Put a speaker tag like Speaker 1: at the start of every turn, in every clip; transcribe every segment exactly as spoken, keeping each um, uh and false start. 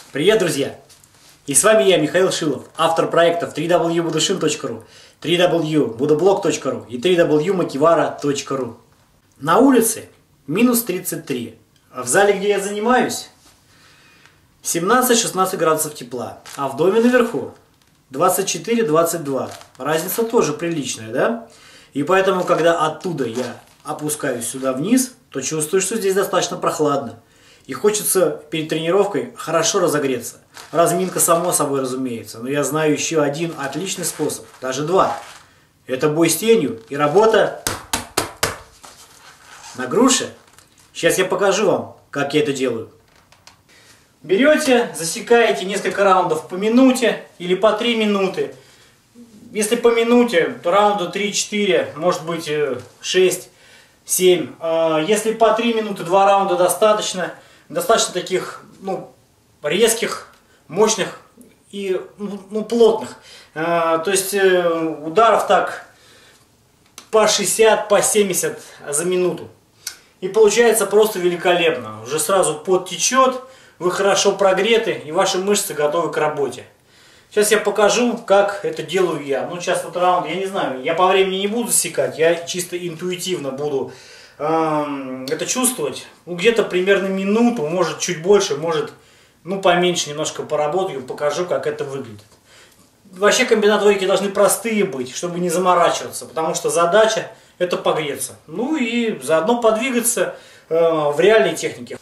Speaker 1: Привет, друзья! И с вами я, Михаил Шилов, автор проектов три дабл ю будушин точка ру, три дабл ю будоблог точка ру и три дабл ю макивара точка ру. На улице минус тридцать три. В зале, где я занимаюсь, семнадцать-шестнадцать градусов тепла. А в доме наверху двадцать четыре — двадцать два. Разница тоже приличная, да? И поэтому, когда оттуда я опускаюсь сюда вниз, то чувствую, что здесь достаточно прохладно. И хочется перед тренировкой хорошо разогреться. Разминка, само собой, разумеется. Но я знаю еще один отличный способ. Даже два. Это бой с тенью и работа на груше. Сейчас я покажу вам, как я это делаю. Берете, засекаете несколько раундов по минуте или по три минуты. Если по минуте, то раунда три-четыре, может быть шесть семь. Если по три минуты, два раунда достаточно. Достаточно таких, ну, резких, мощных и, ну, плотных. То есть ударов так по шестьдесят, по семьдесят за минуту. И получается просто великолепно. Уже сразу пот течет, вы хорошо прогреты и ваши мышцы готовы к работе. Сейчас я покажу, как это делаю я. Ну, сейчас вот раунд, я не знаю, я по времени не буду засекать, я чисто интуитивно буду э, это чувствовать. Ну, где-то примерно минуту, может чуть больше, может, ну, поменьше немножко поработаю, покажу, как это выглядит. Вообще комбинаторики должны простые быть, чтобы не заморачиваться, потому что задача это погреться. Ну и заодно подвигаться э, в реальной технике.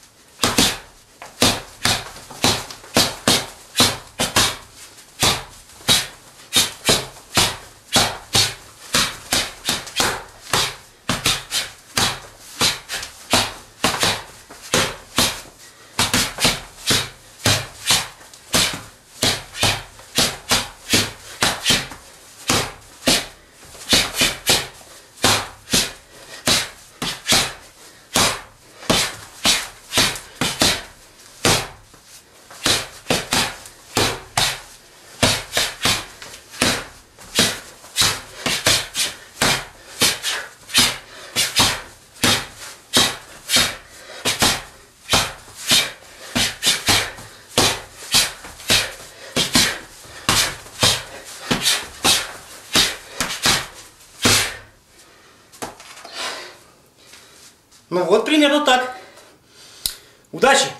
Speaker 1: Ну вот примерно так. Удачи!